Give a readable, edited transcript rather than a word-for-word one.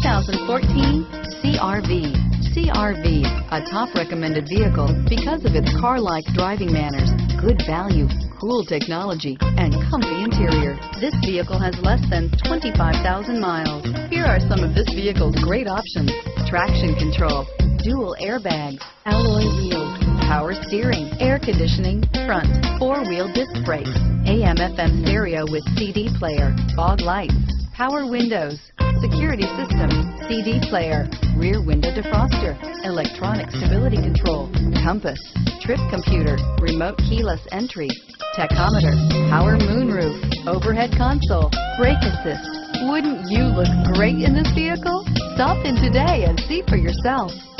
2014 CR-V. CR-V, a top recommended vehicle because of its car-like driving manners, good value, cool technology, and comfy interior. This vehicle has less than 25,000 miles. Here are some of this vehicle's great options: traction control, dual airbags, alloy wheels, power steering, air conditioning, front, four-wheel disc brakes, AM/FM stereo with CD player, fog lights, power windows, security system, CD player, rear window defroster, electronic stability control, compass, trip computer, remote keyless entry, tachometer, power moonroof, overhead console, brake assist. Wouldn't you look great in this vehicle? Stop in today and see for yourself.